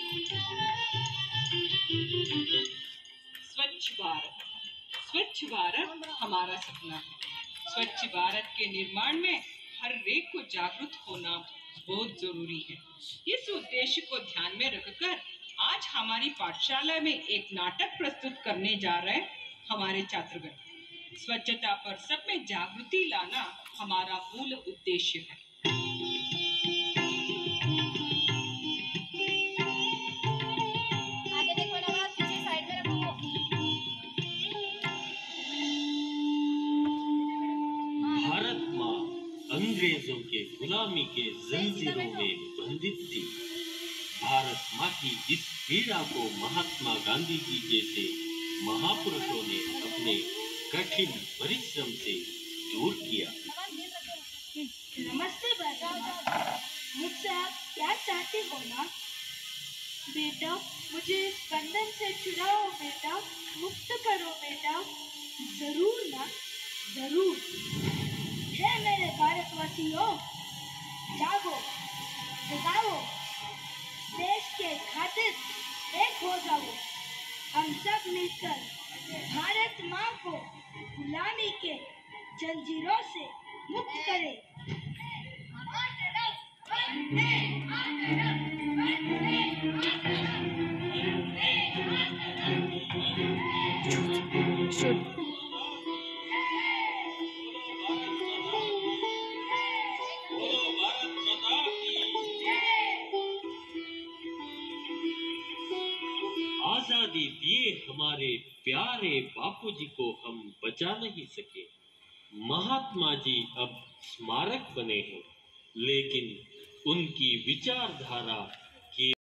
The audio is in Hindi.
स्वच्छ भारत हमारा सपना है। स्वच्छ भारत के निर्माण में हर एक को जागरूक होना बहुत जरूरी है। इस उद्देश्य को ध्यान में रखकर आज हमारी पाठशाला में एक नाटक प्रस्तुत करने जा रहे हमारे छात्रगण। स्वच्छता पर सब में जागृति लाना हमारा मूल उद्देश्य है। आगे देखो ना, पीछे साइड में रखो। भारत माँ अंग्रेजों के गुलामी के जंजीरों में बंधित थी। भारत माँ की इस पीड़ा को महात्मा गांधी जी जैसे महापुरुषों ने अपने कठिन परिश्रम से दूर किया। नमस्ते बेटा, मुझसे आप क्या चाहते हो ना? बेटा, मुझे इस बंधन से छुड़ाओ बेटा, मुक्त करो बेटा। जरूर ना, जरूर। हे मेरे भारतवासियों, जागो, जगाओ, देश के खातिर एक हो जाओ। हम सब मिलकर भारत माँ को गुलामी के जंजीरों से मुक्त करें। आजादी दिए हमारे प्यारे बापूजी को हम बचा नहीं सके। महात्मा जी अब स्मारक बने हैं, लेकिन उनकी विचारधारा